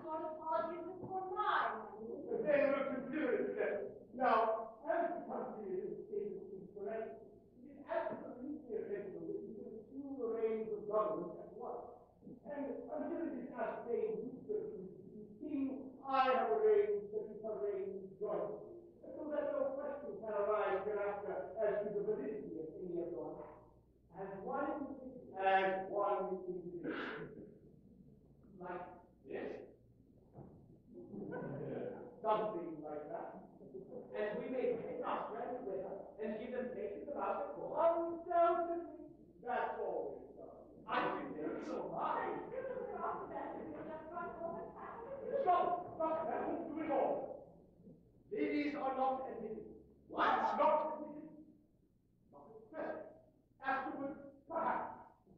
sort of apologies for mine. They will consider it then. Now, as the country is correct, it is absolutely essential that you can assume the reins of government at once. And until it is ascertained who the king, I have arranged that it shall reign jointly, so that no question can arise hereafter as to the validity of any of your acts. As one individual. Like this. Something like that. And we may take our friends with us and give them places about the court. Undoubtedly, that's always done. I think they're so high. Stop! That won't do it all. Ladies are not admitted. What? Not admitted. Not at present. Afterwards, perhaps.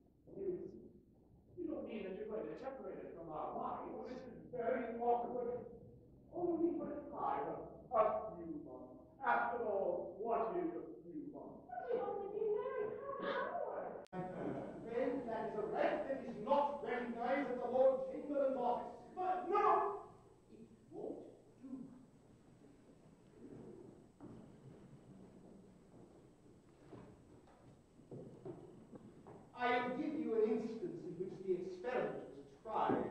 You don't mean that you're going to separate us from our wives? Oh, this is very awkward. Only for a time. A few months. After all, what is a few months? But you've only been married half an hour. Then that is a right that is not recognized at the Lord Chamberlain's office. But no! It won't do. I'll give you an instance in which the experiment was tried.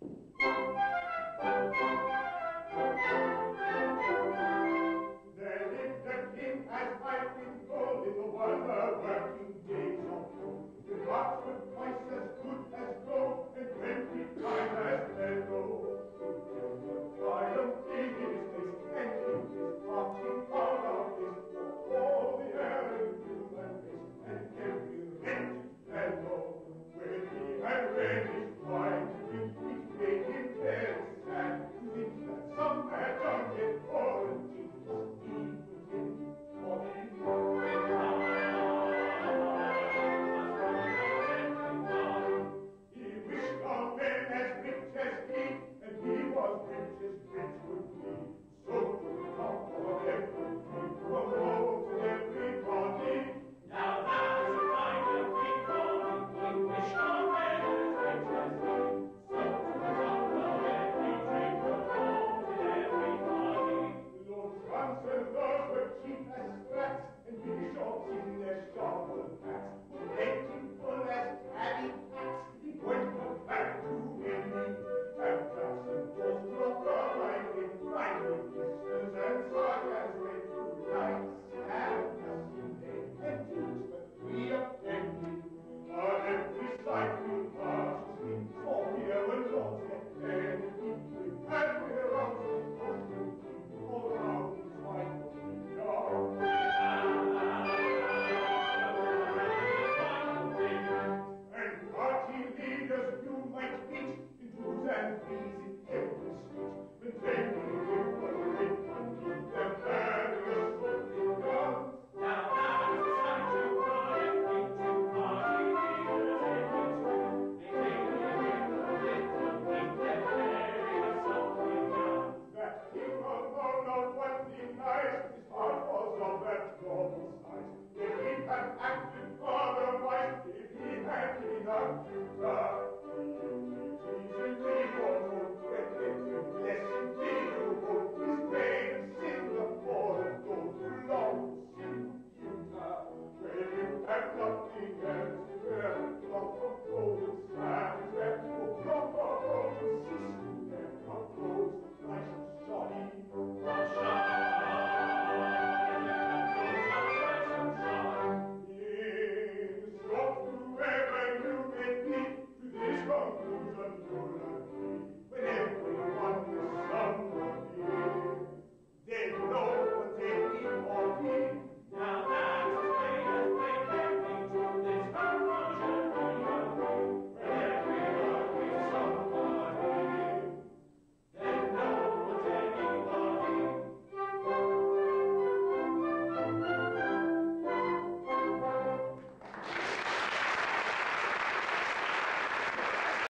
There lived a king, as I've been told, in the world of working days of old, with hearts were twice as good as gold, and 20 times as meadow. Triumphing in his face, and in his parting out of this, for all the air and human race, and every wretched fellow, when he had read his wine, it made him very sad to think that some had done it for a genius even for him. He wished all men as rich as he, and he was rich as rich would be. So to the top of everything, from all